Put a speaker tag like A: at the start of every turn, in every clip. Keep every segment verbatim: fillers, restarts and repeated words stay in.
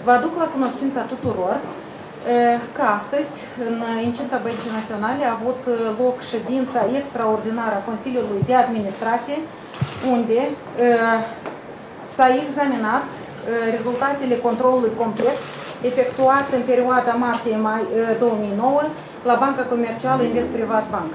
A: Vă aduc la cunoștința tuturor că astăzi, în incinta Băncii Naționale, a avut loc ședința extraordinară a Consiliului de Administrație, unde s-a examinat rezultatele controlului complex efectuat în perioada martie-mai două mii nouă la Banca Comercială Invest Privat Bank.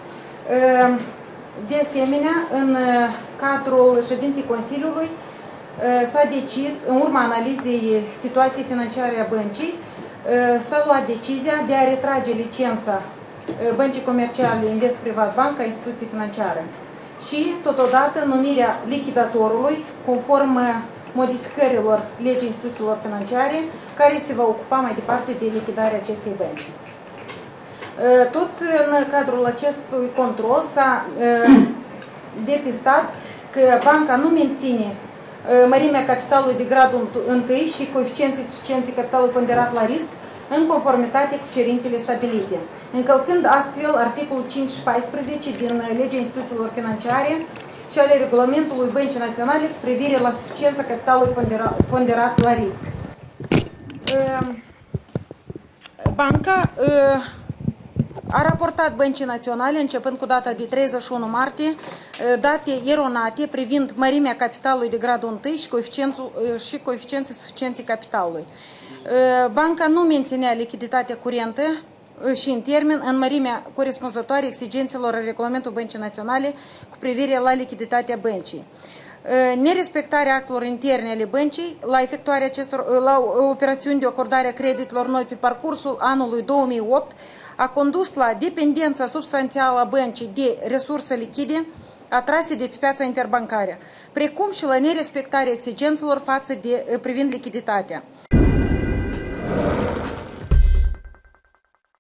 A: De asemenea, în cadrul ședinței Consiliului s-a decis, în urma analizei situației financiare a băncii, s-a luat decizia de a retrage licența Băncii Comerciale Invest Privat Bank ca instituție financiară și, totodată, numirea lichidatorului, conform modificărilor legii instituțiilor financiare, care se va ocupa mai departe de lichidarea acestei bănci. Tot în cadrul acestui control s-a depistat că banca nu menține mărimea capitalului de gradul întâi și coeficienții suficienței capitalului ponderat la risc în conformitate cu cerințele stabilite, încălcând astfel articolul cinci și paisprezece din legea instituțiilor financiare și ale regulamentului Băncii Naționale cu privire la suficiența capitalului ponderat, ponderat la risc. Banca a raportat Băncii Naționale, începând cu data de treizeci și unu martie, date eronate privind mărimea capitalului de gradul întâi și, și coeficienții suficienței capitalului. Banca nu menținea lichiditatea curentă și în termen în mărimea corespunzătoare exigențelor regulamentului Băncii Naționale cu privire la lichiditatea băncii. Nerespectarea actelor interne ale băncii la efectuarea acestor la operațiuni de acordare a creditelor noi pe parcursul anului două mii opt a condus la dependența substanțială a băncii de resurse lichide atrase de pe piața interbancară, precum și la nerespectarea exigențelor față de privind lichiditatea.